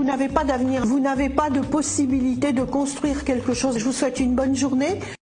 n'avez pas d'avenir, vous n'avez pas de possibilité de construire quelque chose. Je vous souhaite une bonne journée.